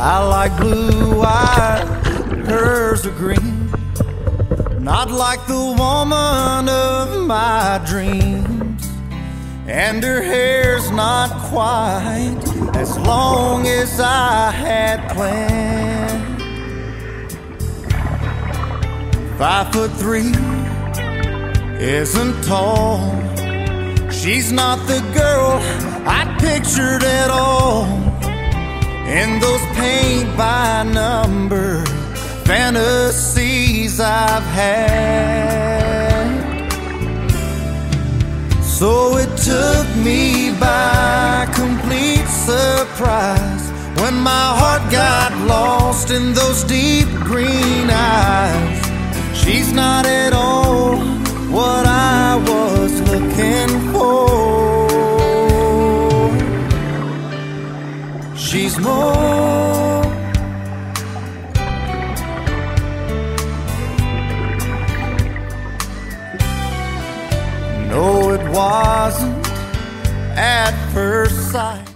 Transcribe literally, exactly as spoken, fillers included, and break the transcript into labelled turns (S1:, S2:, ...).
S1: I like blue eyes, hers are green. Not like the woman of my dreams. And her hair's not quite as long as I had planned. Five foot three isn't tall. She's not the girl I pictured at all. In those paint by number fantasies I've had. So it took me by complete surprise when my heart got lost in those deep green eyes. She's not at all what I was looking for. She's more. No, it wasn't at first sight.